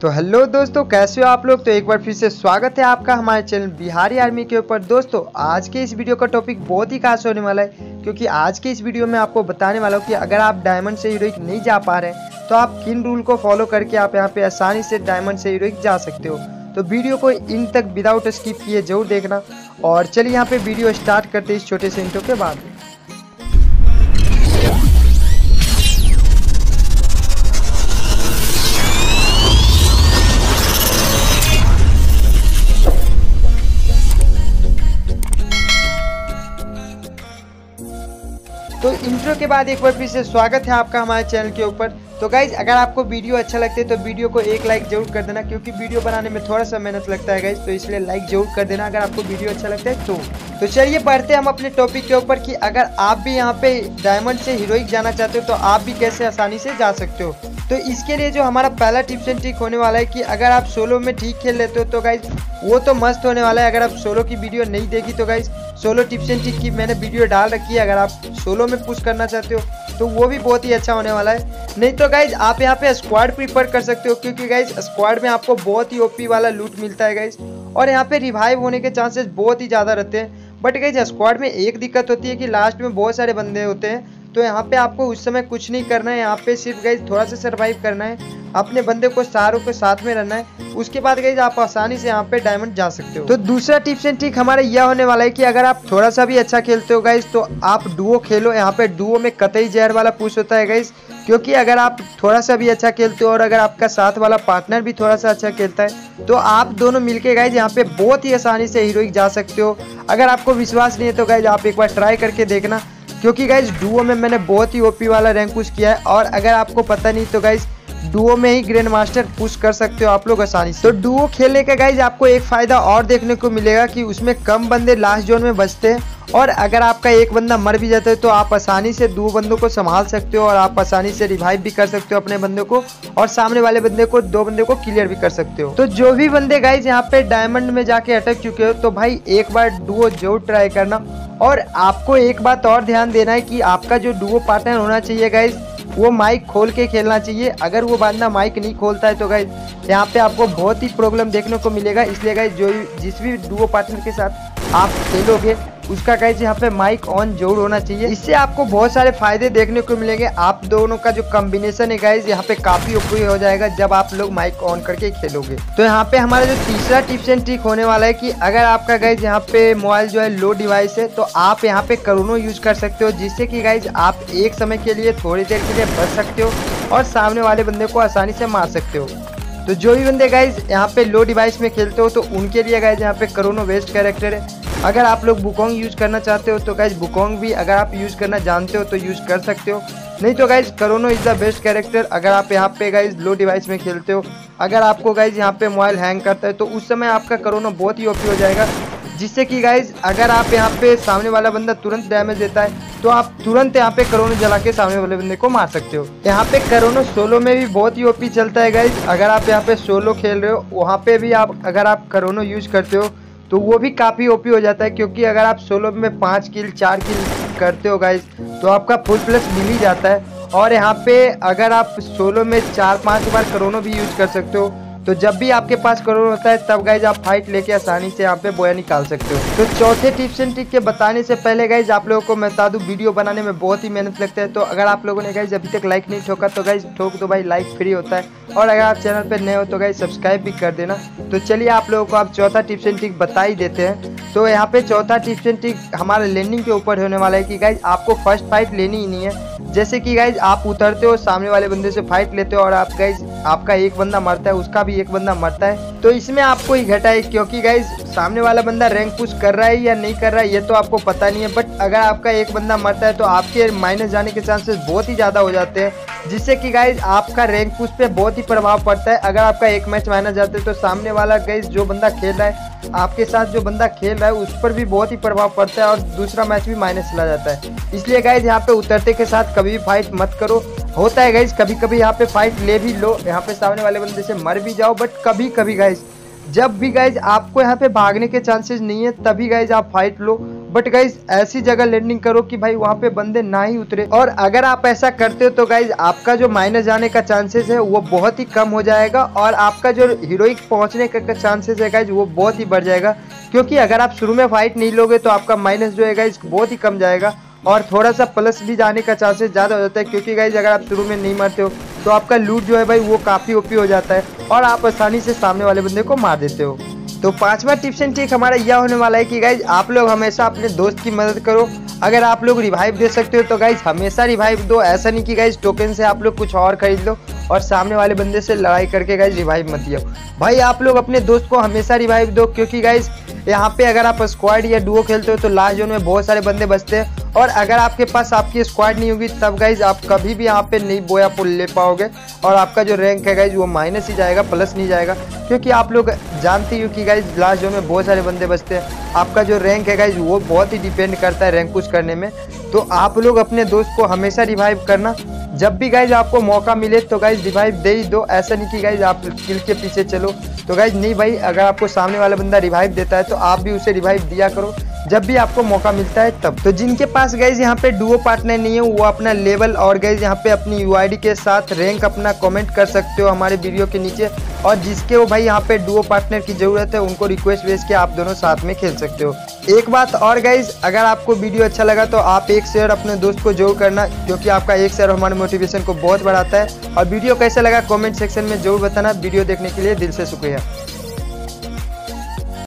तो हेलो दोस्तों, कैसे हो आप लोग। तो एक बार फिर से स्वागत है आपका हमारे चैनल बिहारी आर्मी के ऊपर। दोस्तों आज के इस वीडियो का टॉपिक बहुत ही खास होने वाला है, क्योंकि आज के इस वीडियो में आपको बताने वाला हूँ कि अगर आप डायमंड से हीरोइक नहीं जा पा रहे हैं तो आप किन रूल को फॉलो करके आप यहाँ पे आसानी से डायमंड से हीरोइक जा सकते हो। तो वीडियो को इन तक विदाउट स्किप किए जरूर देखना। और चलिए यहाँ पे वीडियो स्टार्ट करते हैं इस छोटे से इंट्रो के बाद। तो इंट्रो के बाद एक बार फिर से स्वागत है आपका हमारे चैनल के ऊपर। तो गाइज अगर आपको वीडियो अच्छा लगता है तो वीडियो को एक लाइक जरूर कर देना, क्योंकि वीडियो बनाने में थोड़ा सा मेहनत लगता है गाइज, तो इसलिए लाइक जरूर कर देना अगर आपको वीडियो अच्छा लगता है तो चलिए बढ़ते हैं हम अपने टॉपिक के ऊपर कि अगर आप भी यहाँ पे डायमंड से हीरोइक जाना चाहते हो तो आप भी कैसे आसानी से जा सकते हो। तो इसके लिए जो हमारा पहला टिप्स एंड ट्रिक होने वाला है कि अगर आप सोलो में ठीक खेल लेते हो तो गाइज वो तो मस्त होने वाला है। अगर आप सोलो की वीडियो नहीं देखी तो guys solo tips and trick की मैंने वीडियो डाल रखी है, अगर आप सोलो में पुश करना चाहते हो तो वो भी बहुत ही अच्छा होने वाला है। नहीं तो गाइज आप यहाँ पे स्क्वाड प्रीफर कर सकते हो, क्योंकि गाइज स्क्वाड में आपको बहुत ही ओपी वाला लूट मिलता है गाइज, और यहाँ पे रिवाइव होने के चांसेस बहुत ही ज़्यादा रहते हैं। बट गाइज स्क्वाड में एक दिक्कत होती है कि लास्ट में बहुत सारे बंदे होते हैं, तो यहाँ पे आपको उस समय कुछ नहीं करना है, यहाँ पे सिर्फ गाइज थोड़ा सा सर्वाइव करना है, अपने बंदे को सारों के साथ में रहना है। उसके बाद गाइज आप आसानी से यहाँ पे डायमंड जा सकते हो। तो दूसरा टिप्स एंड ट्रिक हमारा यह होने वाला है कि अगर आप थोड़ा सा भी अच्छा खेलते हो गाइज तो आप डुओ खेलो। यहाँ पे डुओ में कतई जहर वाला पुश होता है गाइज, क्योंकि अगर आप थोड़ा सा भी अच्छा खेलते हो और अगर आपका साथ वाला पार्टनर भी थोड़ा सा अच्छा खेलता है तो आप दोनों मिलके गाइज यहाँ पे बहुत ही आसानी से हीरोइक जा सकते हो। अगर आपको विश्वास नहीं है तो गाइज आप एक बार ट्राई करके देखना, क्योंकि गाइज डुओ में मैंने बहुत ही ओपी वाला रैंक पुश किया है। और अगर आपको पता नहीं तो गाइज डुओ में ही ग्रैंड मास्टर पुश कर सकते हो आप लोग आसानी से। तो डुओ खेलने का गाइज आपको एक फायदा और देखने को मिलेगा कि उसमें कम बंदे लास्ट जोन में बचते हैं, और अगर आपका एक बंदा मर भी जाता है तो आप आसानी से दो बंदों को संभाल सकते हो और आप आसानी से रिवाइव भी कर सकते हो अपने बंदे को, और सामने वाले बंदे को दो बंदे को क्लियर भी कर सकते हो। तो जो भी बंदे गाइज यहाँ पे डायमंड में जाके अटक चुके हो तो भाई एक बार डुओ जरूर ट्राई करना। और आपको एक बात और ध्यान देना है कि आपका जो डुओ पार्टनर होना चाहिए गाइज वो माइक खोल के खेलना चाहिए। अगर वो बंदा माइक नहीं खोलता है तो गाइज यहाँ पे आपको बहुत ही प्रॉब्लम देखने को मिलेगा। इसलिए गाइज जिस भी डुओ पार्टनर के साथ आप खेलोगे उसका गाइज यहाँ पे माइक ऑन जरूर होना चाहिए। इससे आपको बहुत सारे फायदे देखने को मिलेंगे। आप दोनों का जो कॉम्बिनेशन है गाइज यहाँ पे काफी उपयोगी हो जाएगा जब आप लोग माइक ऑन करके खेलोगे। तो यहाँ पे हमारा जो तीसरा टिप्स एंड ट्रिक होने वाला है कि अगर आपका गाइज यहाँ पे मोबाइल जो है लो डिवाइस है तो आप यहाँ पे करोनो यूज कर सकते हो, जिससे कि गाइज आप एक समय के लिए थोड़ी देर के लिए बच सकते हो और सामने वाले बंदे को आसानी से मार सकते हो। तो जो भी बंदे गाइज यहाँ पे लो डिवाइस में खेलते हो तो उनके लिए गाइज यहाँ पे करोनो बेस्ट कैरेक्टर है। अगर आप लोग बुकोंग यूज करना चाहते हो तो गाइज बुकोंग भी अगर आप यूज करना जानते हो तो यूज कर सकते हो, नहीं तो गाइज करोनो इज द बेस्ट कैरेक्टर अगर आप यहाँ पे गाइज लो डिवाइस में खेलते हो। अगर आपको गाइज यहाँ पे मोबाइल हैंग करता है तो उस समय आपका करोनो बहुत ही ओपी हो जाएगा, जिससे कि गाइज अगर आप यहाँ पे सामने वाला बंदा तुरंत डैमेज देता है तो आप तुरंत यहाँ पे करोनो जला के सामने वाले बंदे को मार सकते हो। यहाँ पे करोनो सोलो में भी बहुत ही ओपी चलता है गाइज। अगर आप यहाँ पे सोलो खेल रहे हो वहाँ पे भी अगर आप करोनो यूज करते हो तो वो भी काफ़ी ओपी हो जाता है, क्योंकि अगर आप सोलो में 5 किल 4 किल करते हो गाइज तो आपका फुल प्लस मिल ही जाता है। और यहाँ पे अगर आप सोलो में 4-5 बार करोनो भी यूज कर सकते हो, तो जब भी आपके पास करोनो होता है तब गाइज आप फाइट लेके आसानी से यहाँ पे बोया निकाल सकते हो। तो चौथे टिप्स एंड ट्रिक के बताने से पहले गाइज आप लोगों को मैं बता दूं वीडियो बनाने में बहुत ही मेहनत लगता है, तो अगर आप लोगों ने गाइज अभी तक लाइक नहीं ठोका तो गाइज ठोक दो भाई, लाइक फ्री होता है। और अगर आप चैनल पर नए हो तो गाइज सब्सक्राइब भी कर देना। तो चलिए आप लोगों को आप चौथा टिप्स एंड ट्रिक बता ही देते हैं। तो यहाँ पे चौथा टिप्स एंड ट्रिक हमारे लैंडिंग के ऊपर होने वाला है कि गाइज आपको फर्स्ट फाइट लेनी ही नहीं है। जैसे कि गाइज आप उतरते हो सामने वाले बंदे से फाइट लेते हो और आप गाइज आपका एक बंदा मरता है, उसका भी एक बंदा मरता है, तो इसमें आपको ही घटा है, क्योंकि गाइज सामने वाला बंदा रैंक पुश कर रहा है या नहीं कर रहा है ये तो आपको पता नहीं है। बट अगर आपका एक बंदा मरता है तो आपके माइनस जाने के चांसेस बहुत ही ज़्यादा हो जाते हैं, जिससे कि गाइज आपका रैंक पुश पे बहुत ही प्रभाव पड़ता है। अगर आपका एक मैच माइनस जाता है तो सामने वाला गाइज जो बंदा खेल रहा है आपके साथ जो बंदा खेल रहा है उस पर भी बहुत ही प्रभाव पड़ता है और दूसरा मैच भी माइनस चला जाता है। इसलिए गाइज यहाँ पे उतरते के साथ कभी भी फाइट मत करो। होता है गाइज कभी कभी यहाँ पे फाइट ले भी लो, यहाँ पे सामने वाले बंदे से मर भी जाओ, बट कभी कभी गाइज जब भी गाइज आपको यहाँ पे भागने के चांसेस नहीं है तभी गाइज आप फाइट लो, बट गाइज ऐसी जगह लैंडिंग करो कि भाई वहाँ पे बंदे ना ही उतरे। और अगर आप ऐसा करते हो तो गाइज आपका जो माइनस जाने का चांसेस है वो बहुत ही कम हो जाएगा और आपका जो हीरोइक पहुंचने का चांसेस है गाइज वो बहुत ही बढ़ जाएगा। क्योंकि अगर आप शुरू में फाइट नहीं लोगे तो आपका माइनस जो है गाइज बहुत ही कम जाएगा और थोड़ा सा प्लस भी जाने का चांसेस ज़्यादा हो जाता है। क्योंकि गाइज अगर आप शुरू में नहीं मरते हो तो आपका लूट जो है भाई वो काफ़ी ओपी हो जाता है और आप आसानी से सामने वाले बंदे को मार देते हो। तो पांचवा टिप्स एंड ट्रिक हमारा यह होने वाला है कि गाइज आप लोग हमेशा अपने दोस्त की मदद करो। अगर आप लोग रिवाइव दे सकते हो तो गाइज हमेशा रिवाइव दो। ऐसा नहीं कि गाइज टोकन से आप लोग कुछ और खरीद लो और सामने वाले बंदे से लड़ाई करके गाइज रिवाइव मत दियो। भाई आप लोग अपने दोस्त को हमेशा रिवाइव दो। क्योंकि गाइज यहाँ पे अगर आप स्क्वाड या डुओ खेलते हो तो लास्ट जोन में बहुत सारे बंदे बचते हैं और अगर आपके पास आपकी स्क्वाड नहीं होगी तब गाइज आप कभी भी यहाँ पे नहीं बोया पुल ले पाओगे और आपका जो रैंक है गाइज वो माइनस ही जाएगा, प्लस नहीं जाएगा। क्योंकि आप लोग जानते ही हो कि गाइज लास्ट जोन में बहुत सारे बंदे बचते हैं। आपका जो रैंक है गाइज वो बहुत ही डिपेंड करता है रैंक पुश करने में। तो आप लोग अपने दोस्त को हमेशा रिवाइव करना। जब भी गाइज आपको मौका मिले तो गाइज रिवाइव दे ही दो। ऐसा नहीं कि गाइज आप किल के पीछे चलो। तो गाइज नहीं भाई, अगर आपको सामने वाला बंदा रिवाइव देता है तो आप भी उसे रिवाइव दिया करो जब भी आपको मौका मिलता है तब। तो जिनके पास गाइज यहाँ पे डुओ पार्टनर नहीं है वो अपना लेवल और गाइज यहाँ पे अपनी यूआईडी के साथ रैंक अपना कमेंट कर सकते हो हमारे वीडियो के नीचे। और जिसके वो भाई यहाँ पे डुओ पार्टनर की जरूरत है उनको रिक्वेस्ट भेज के आप दोनों साथ में खेल सकते हो। एक बात और गाइज, अगर आपको वीडियो अच्छा लगा तो आप एक शेयर अपने दोस्त को जरूर करना क्योंकि आपका एक शेयर हमारे मोटिवेशन को बहुत बढ़ाता है। और वीडियो कैसा लगा कमेंट सेक्शन में जरूर बताना। वीडियो देखने के लिए दिल से शुक्रिया।